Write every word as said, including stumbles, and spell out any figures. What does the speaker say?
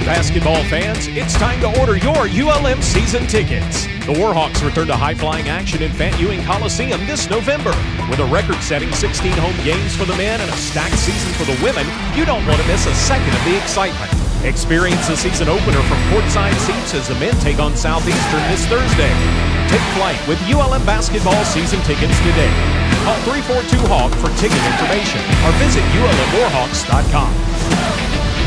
Basketball fans, it's time to order your U L M season tickets. The Warhawks return to high-flying action in Fant Ewing Coliseum this November. With a record-setting sixteen home games for the men and a stacked season for the women, you don't want to miss a second of the excitement. Experience the season opener from courtside seats as the men take on Southeastern this Thursday. Take flight with U L M basketball season tickets today. Call three four two HAWK for ticket information or visit U L M warhawks dot com.